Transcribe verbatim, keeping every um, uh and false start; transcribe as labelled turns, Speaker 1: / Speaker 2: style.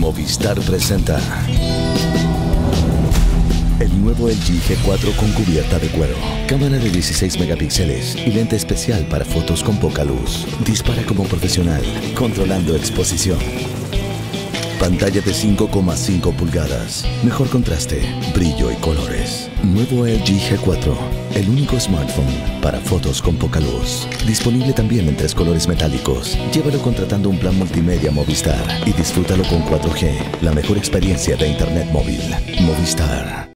Speaker 1: Movistar presenta el nuevo L G G cuatro con cubierta de cuero, cámara de dieciséis megapíxeles y lente especial para fotos con poca luz. Dispara como profesional, controlando exposición. Pantalla de cinco coma cinco pulgadas, mejor contraste, brillo y colores. Nuevo L G G cuatro, el único smartphone para fotos con poca luz. Disponible también en tres colores metálicos. Llévalo contratando un plan multimedia Movistar y disfrútalo con cuatro G, la mejor experiencia de internet móvil. Movistar.